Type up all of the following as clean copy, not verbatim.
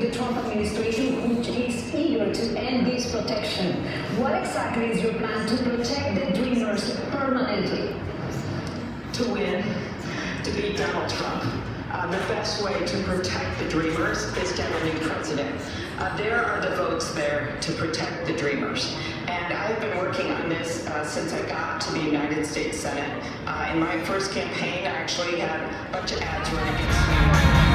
the Trump administration, which is eager to end this protection. What exactly is your plan to protect the dreamers permanently? To win, to beat Donald Trump. The best way to protect the dreamers is to have a new president. There are the votes there to protect the dreamers. And I've been working on this since I got to the United States Senate. In my first campaign, I actually had a bunch of ads running against me.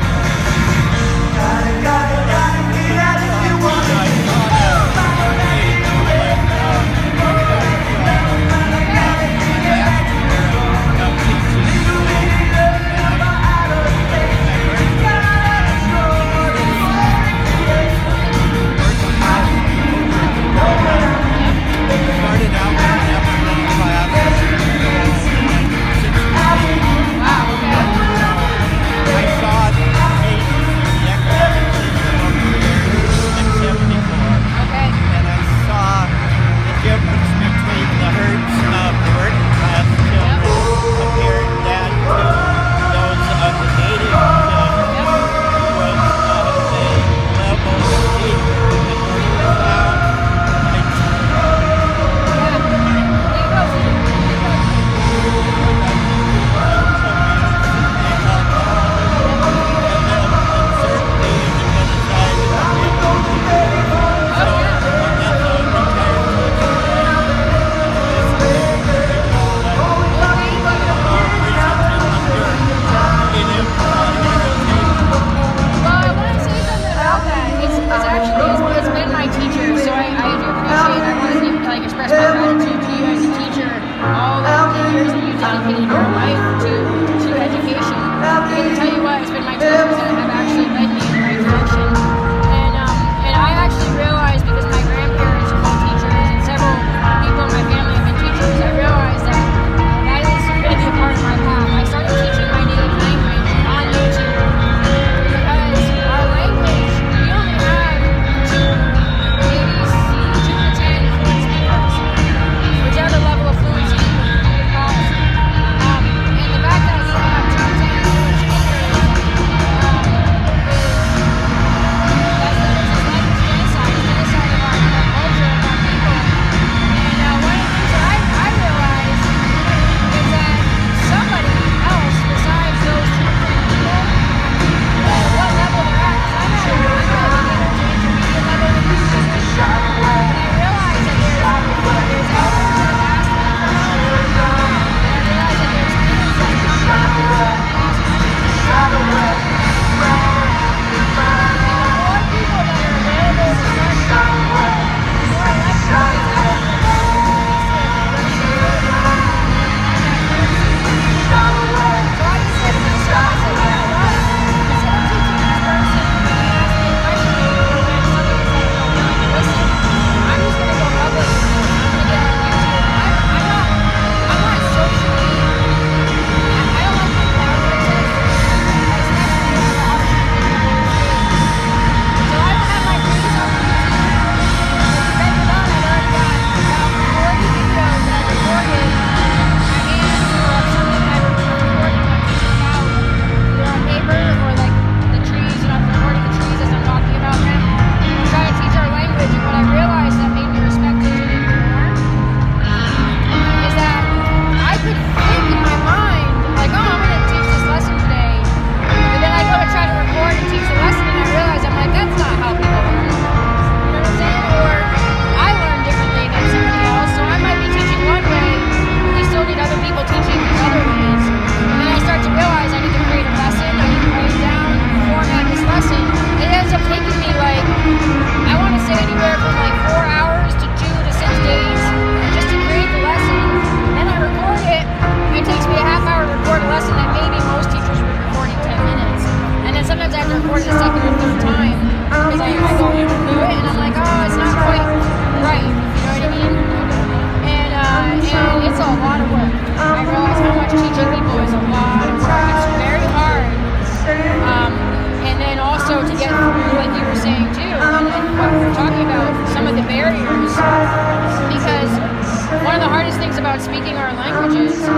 about speaking our languages is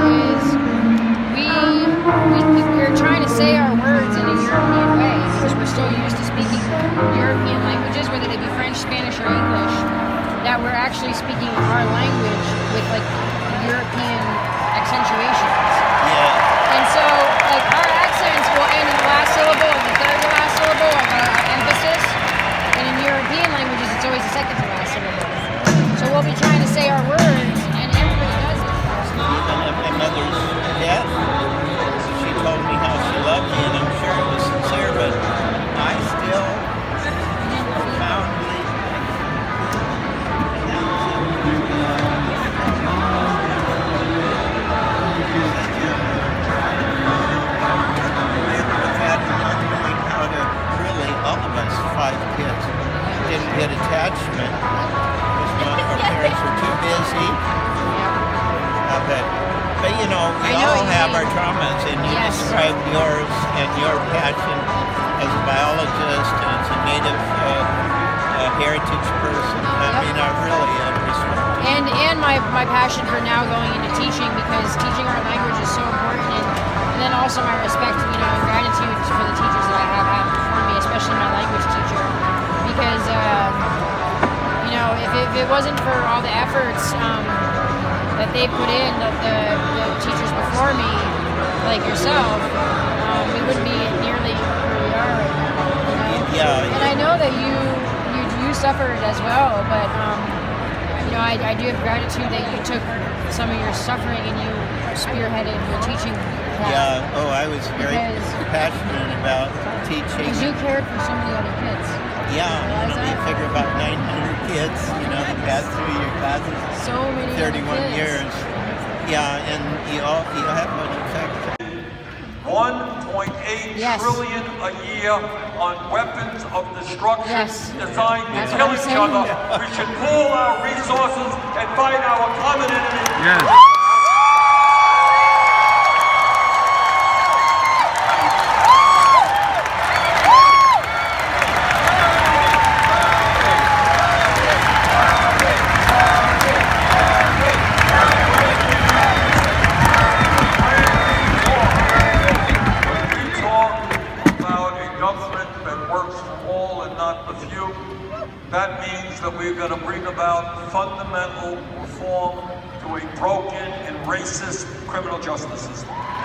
we're trying to say our words in a European way because we're so used to speaking speaking European languages, whether they be French, Spanish, or English, that we're actually speaking our language with like European accentuations. Yeah. And so, like, our accents will end in the last syllable or the third to last syllable of our emphasis. And in European languages, it's always the second to last syllable. So we'll be trying to say our words, and everybody does it. Even at my mother's death, she told me how she loved me, and I'm sure it was sincere, but I still profoundly all of us, 5 kids, didn't get attachment because our parents were too busy. But you know, we all have our traumas, and you described yours and your passion as a biologist and as a native heritage person. I mean, I really respect it. And my passion for now going into teaching, because teaching our language is so important, and then also my respect, you know, and gratitude for the teachers that I have had before me, especially my language teacher, because you know, if it wasn't for all the efforts that they put in, the teachers before me, like yourself, we wouldn't be nearly where we are right now. You know? Yeah. And I know that you suffered as well, but you know, I do have gratitude that you took some of your suffering and you spearheaded your teaching. Yeah, I was very passionate about teaching. Because you cared for so many other kids. Yeah, you figure about 900 kids, you know, that passed through your classes. So many 31 years. Yeah, and you have much effect. 1.8 trillion a year on weapons of destruction designed to kill each other. We should pool our resources and fight our common enemy. That means that we're going to bring about fundamental reform to a broken and racist criminal justice system.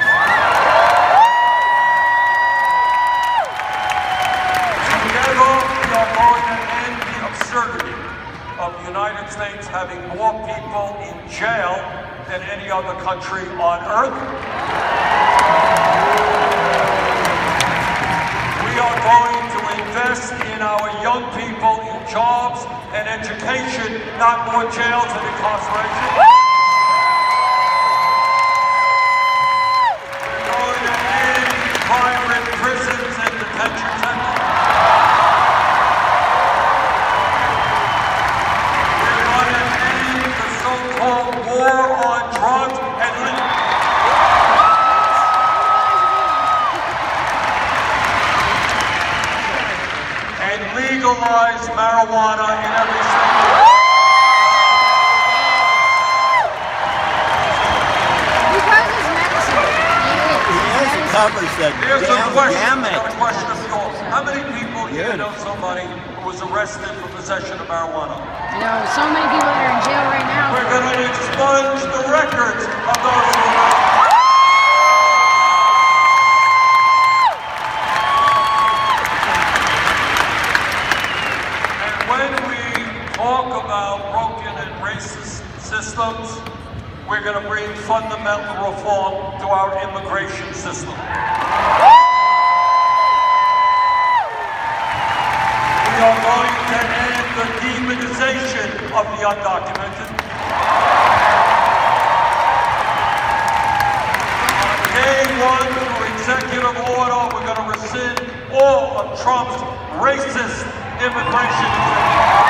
Together, we are going to end the absurdity of the United States having more people in jail than any other country on earth. We are going to invest in our young people in jobs and education, not more jails and incarceration. We're going to end private prisons and detention centers. We're going to end the so-called war on drugs and legalize marijuana in every state. Because it's medicine. It covers the gamut. A question of yours. How many people here know somebody who was arrested for possession of marijuana? No, so many people that are in jail right now. We're going to expunge the records of those who are arrested. Talk about broken and racist systems, we're going to bring fundamental reform to our immigration system. We are going to end the demonization of the undocumented. On day one, through executive order, we're going to rescind all of Trump's racist immigration executive.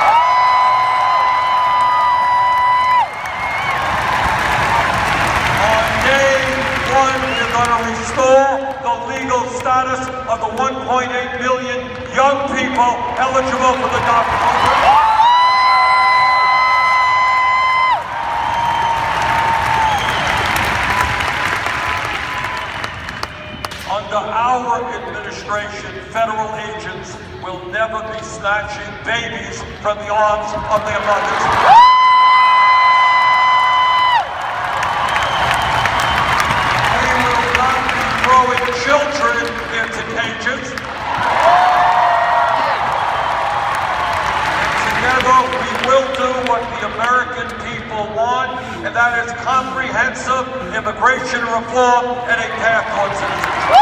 We're going to restore the legal status of the 1.8 million young people eligible for the DACA program. Under our administration, federal agents never be snatching babies from the arms of their mothers. We will not be throwing children into cages. And together we will do what the American people want, and that is comprehensive immigration reform and a path towards citizenship.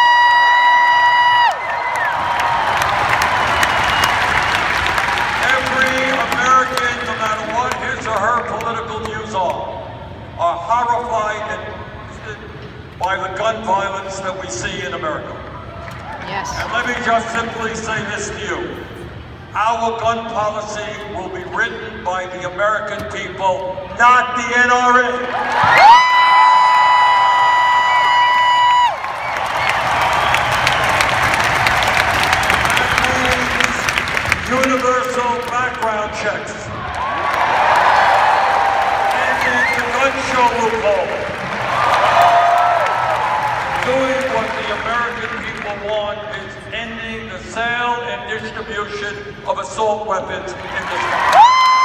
Her political views are horrified by the gun violence that we see in America. Yes. And let me just simply say this to you. Our gun policy will be written by the American people, not the NRA. That means universal background checks. Show loophole. Doing what the American people want is ending the sale and distribution of assault weapons in this country.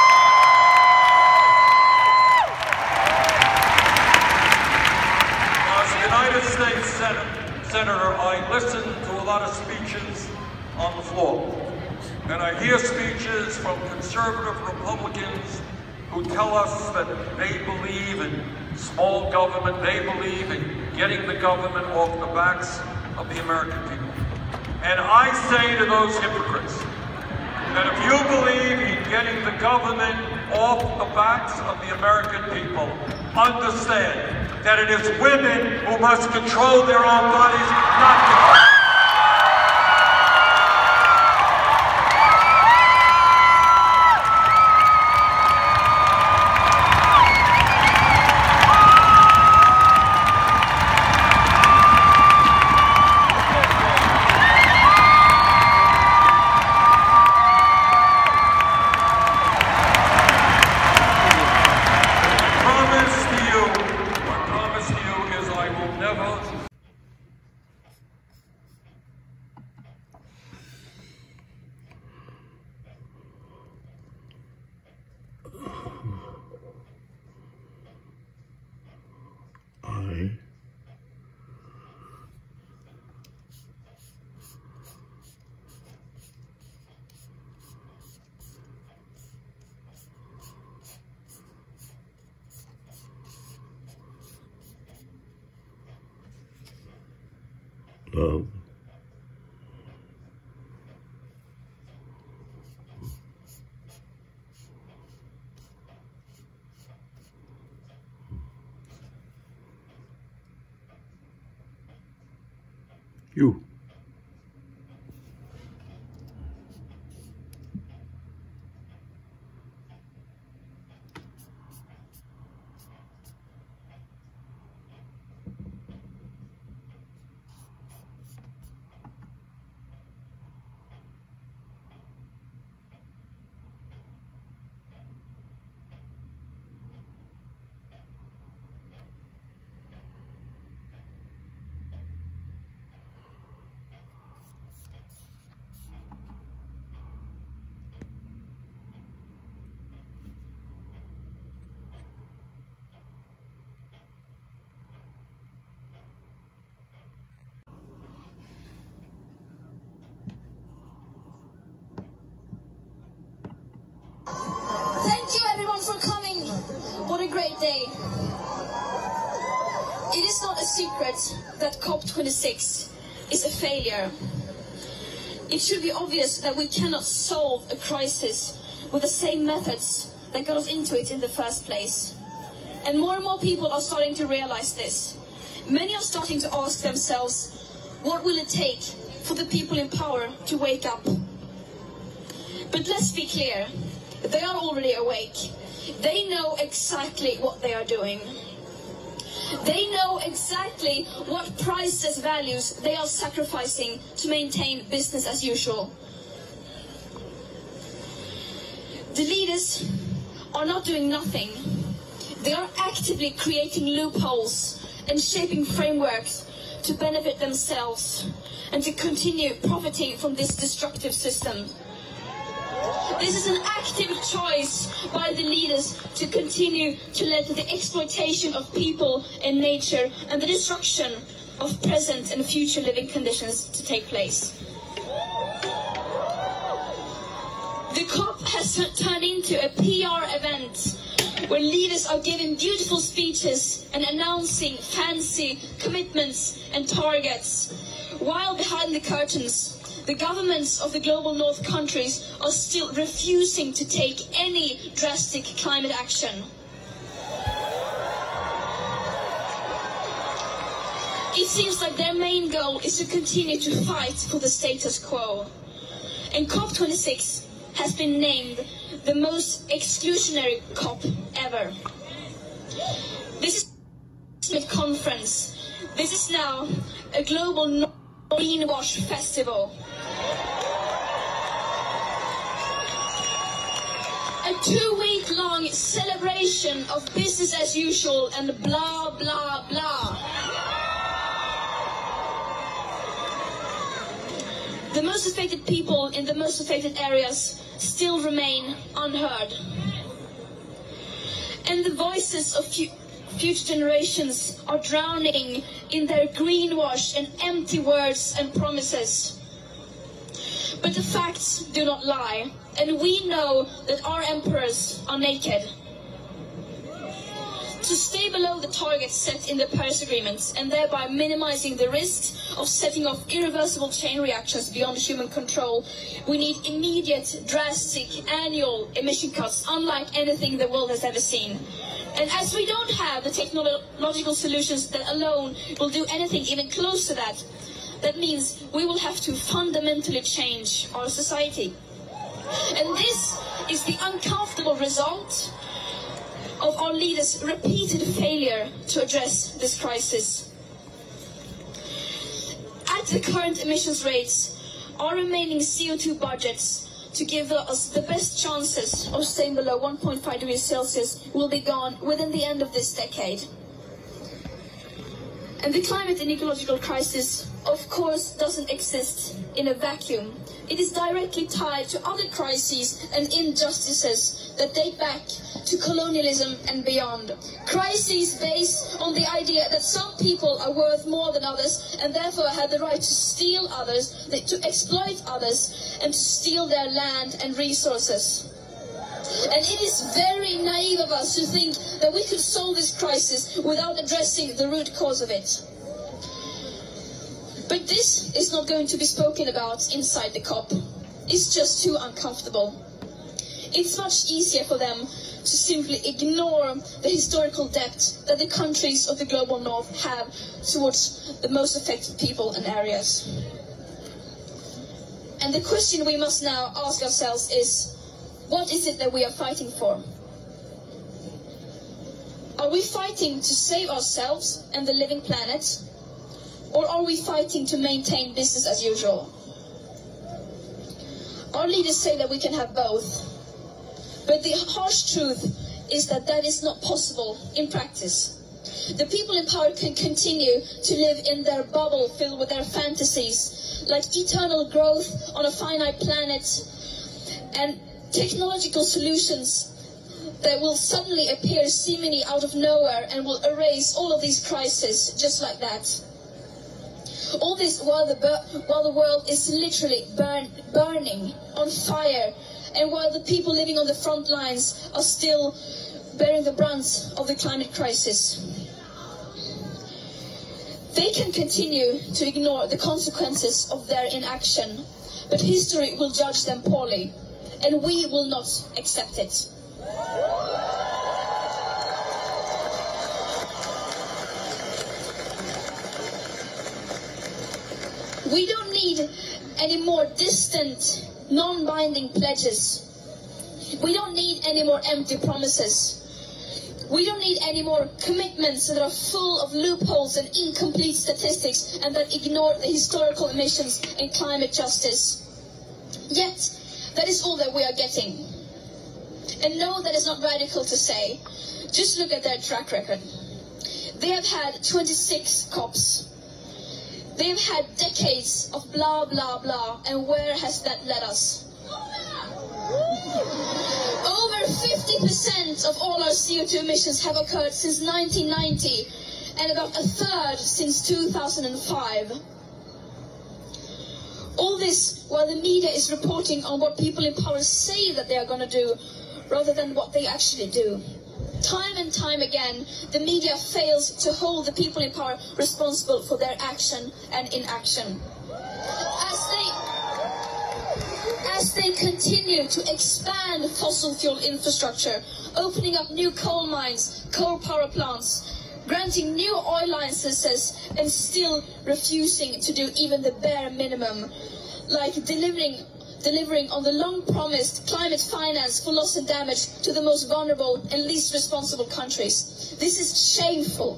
As a United States Senator, I listen to a lot of speeches on the floor. And I hear speeches from conservative Republicans who tell us that they believe in small government, they believe in getting the government off the backs of the American people. And I say to those hypocrites that if you believe in getting the government off the backs of the American people, understand that it is women who must control their own bodies, not the love. You. Thank you everyone for coming. What a great day. It is not a secret that COP26 is a failure. It should be obvious that we cannot solve a crisis with the same methods that got us into it in the first place. And more people are starting to realize this. Many are starting to ask themselves, what will it take for the people in power to wake up? But let's be clear. They are already awake. They know exactly what they are doing. They know exactly what priceless values they are sacrificing to maintain business as usual. The leaders are not doing nothing. They are actively creating loopholes and shaping frameworks to benefit themselves and to continue profiting from this destructive system. This is an active choice by the leaders to continue to let the exploitation of people and nature and the destruction of present and future living conditions to take place. The COP has turned into a PR event where leaders are giving beautiful speeches and announcing fancy commitments and targets, while behind the curtains, the governments of the global north countries are still refusing to take any drastic climate action. It seems like their main goal is to continue to fight for the status quo. And COP26 has been named the most exclusionary COP ever. This is a conference. This is now a global greenwash festival. A 2-week-long celebration of business as usual and blah, blah, blah. The most affected people in the most affected areas still remain unheard. And the voices of future generations are drowning in their greenwash and empty words and promises. But the facts do not lie, and we know that our emperors are naked. To stay below the targets set in the Paris Agreement and thereby minimizing the risks of setting off irreversible chain reactions beyond human control, we need immediate, drastic, annual emission cuts unlike anything the world has ever seen. And as we don't have the technological solutions that alone will do anything even close to that, that means we will have to fundamentally change our society. And this is the uncomfortable result of our leaders' repeated failure to address this crisis. At the current emissions rates, our remaining CO2 budgets to give us the best chances of staying below 1.5 degrees Celsius will be gone within the end of this decade. And the climate and ecological crisis, of course, doesn't exist in a vacuum. It is directly tied to other crises and injustices that date back to colonialism and beyond. Crises based on the idea that some people are worth more than others and therefore have the right to steal others, to exploit others, and to steal their land and resources. And it is very naive of us to think that we could solve this crisis without addressing the root cause of it. But this is not going to be spoken about inside the COP. It's just too uncomfortable. It's much easier for them to simply ignore the historical debt that the countries of the global north have towards the most affected people and areas. And the question we must now ask ourselves is, what is it that we are fighting for? Are we fighting to save ourselves and the living planet? Or are we fighting to maintain business as usual? Our leaders say that we can have both. But the harsh truth is that that is not possible in practice. The people in power can continue to live in their bubble filled with their fantasies, like eternal growth on a finite planet and technological solutions that will suddenly appear seemingly out of nowhere and will erase all of these crises just like that. All this while the world is literally burning on fire, and while the people living on the front lines are still bearing the brunt of the climate crisis. They can continue to ignore the consequences of their inaction, but history will judge them poorly, and we will not accept it. We don't need any more distant, non-binding pledges. We don't need any more empty promises. We don't need any more commitments that are full of loopholes and incomplete statistics and that ignore the historical emissions and climate justice. Yet, that is all that we are getting. And no, that is not radical to say. Just look at their track record. They have had 26 COPs. They've had decades of blah, blah, blah, and where has that led us? Over 50% of all our CO2 emissions have occurred since 1990, and about a third since 2005. All this while the media is reporting on what people in power say that they are going to do, rather than what they actually do. Time and time again, the media fails to hold the people in power responsible for their action and inaction. As they continue to expand fossil fuel infrastructure, opening up new coal mines, coal power plants, granting new oil licenses, and still refusing to do even the bare minimum, like delivering on the long-promised climate finance for loss and damage to the most vulnerable and least responsible countries. This is shameful.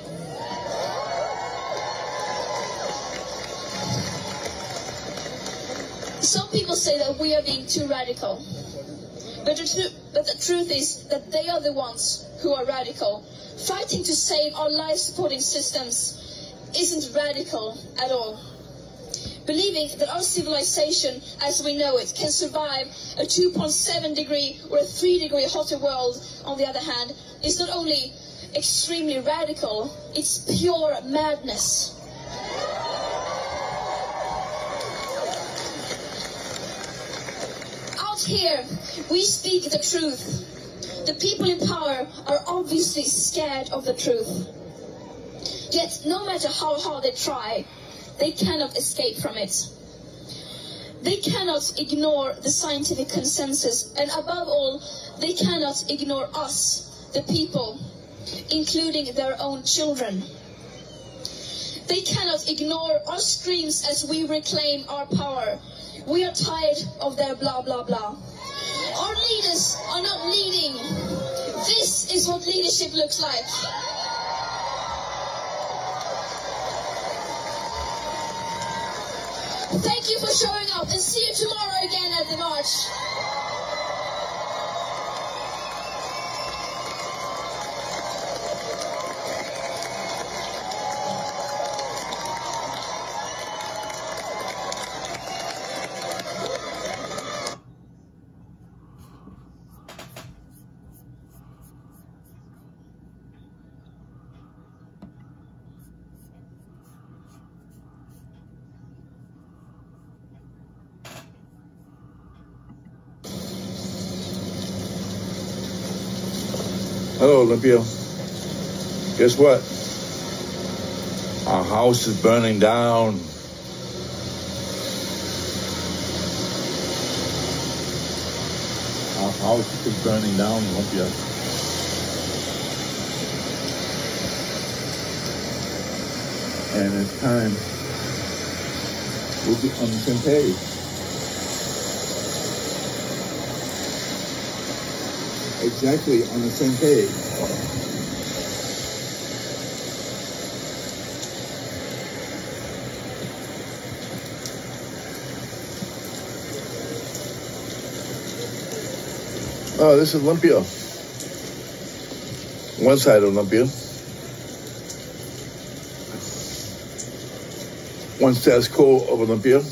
Some people say that we are being too radical. But the truth is that they are the ones who are radical. Fighting to save our life-supporting systems isn't radical at all. Believing that our civilization, as we know it, can survive a 2.7 degree or a 3 degree hotter world, on the other hand, is not only extremely radical, it's pure madness. Out here, we speak the truth. The people in power are obviously scared of the truth. Yet, no matter how hard they try, they cannot escape from it. They cannot ignore the scientific consensus, and above all, they cannot ignore us, the people, including their own children. They cannot ignore our screams as we reclaim our power. We are tired of their blah, blah, blah. Our leaders are not leading. This is what leadership looks like. Thank you for showing up, and see you tomorrow again at the march. Hello, Olympia. Guess what? Our house is burning down. Our house is burning down, Olympia. And it's time we'll be on the same page. Exactly on the same page. Oh, this is Olympia. One side of Olympia. One status quo of Olympia.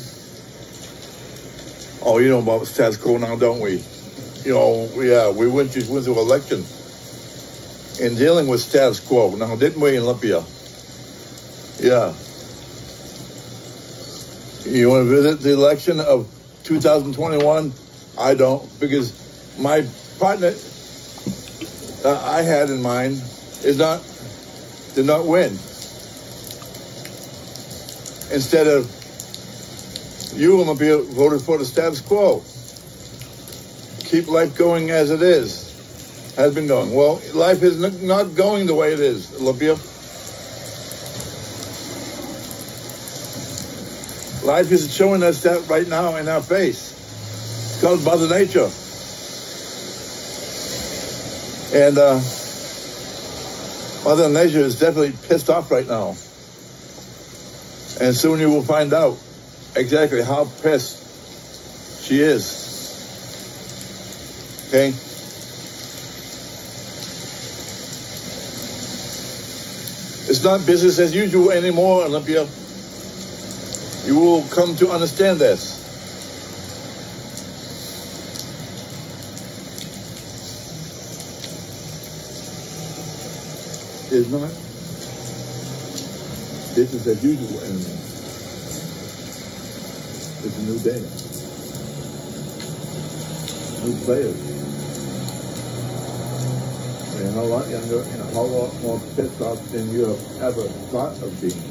Oh, you know about status quo now, don't we? You know, we went through an election in dealing with status quo. Now, didn't we in Olympia? Yeah. You want to visit the election of 2021? I don't, because my partner I had in mind did not win. Instead of you, Olympia, voted for the status quo. Keep life going as it is, has been going. Well, life is not going the way it is, Olympia. Life is showing us that right now in our face. It's called Mother Nature. And Mother Nature is definitely pissed off right now. And soon you will find out exactly how pissed she is. Okay? It's not business as usual anymore, Olympia. You will come to understand this. It's not business as usual anymore. It's a new day. New players. And a lot younger and a whole lot more pissed off than you have ever thought of being.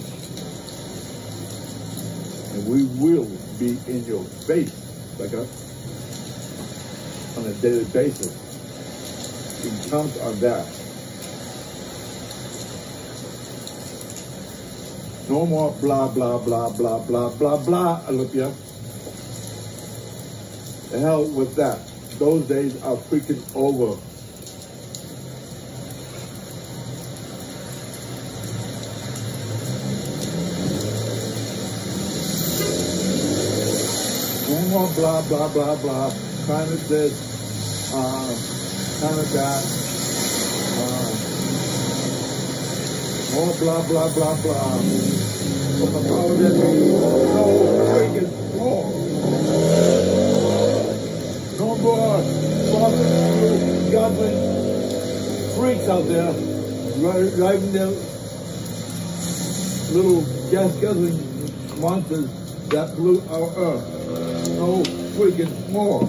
And we will be in your face, like us, on a daily basis. You can count on that. No more blah, blah, blah, blah, blah, blah, blah, Olympia. The hell with that. Those days are freaking over. No more blah, blah, blah, blah. Kind of this, kind of that. More blah, blah, blah, blah. From the power that no freaking more. No more goblin freaks out there driving their little gas guzzling monsters that blew our earth. No freaking more.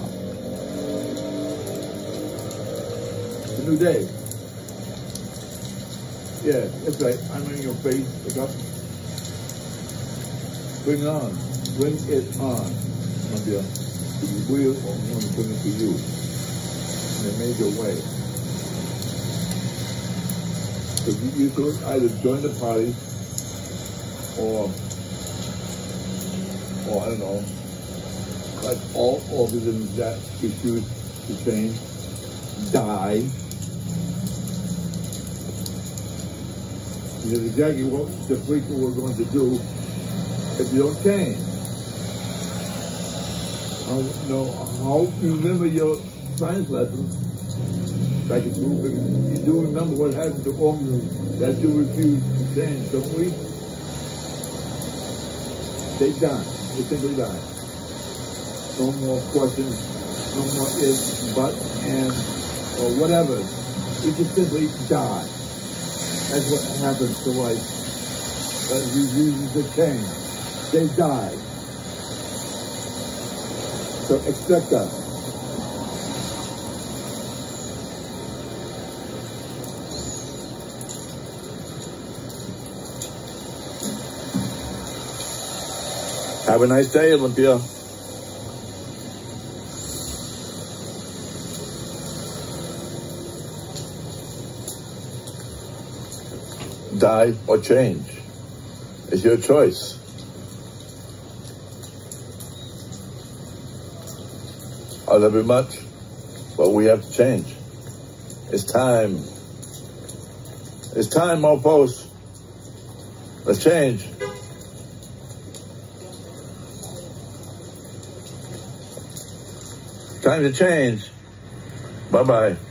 It's a new day. Yeah, that's right. I'm in your face. Look up. Bring it on. Bring it on, my dear. You will or want to bring it to you in a major way. So you could either join the party or I don't know, like all organisms that refuse to change, die. This is exactly what the freaking we're going to do if you don't change. How you remember your science lessons back in school? You do remember what happened to organisms that do refuse to change, don't we? They die. They simply die. No more questions, no more ifs, but, and, or whatever. We just simply die. That's what happens to life. That refuses to change. They die. So expect that. Have a nice day, Olympia. Die or change. It's your choice. I love you much, but we have to change. It's time. It's time, mofos. Let's change. Time to change. Bye-bye.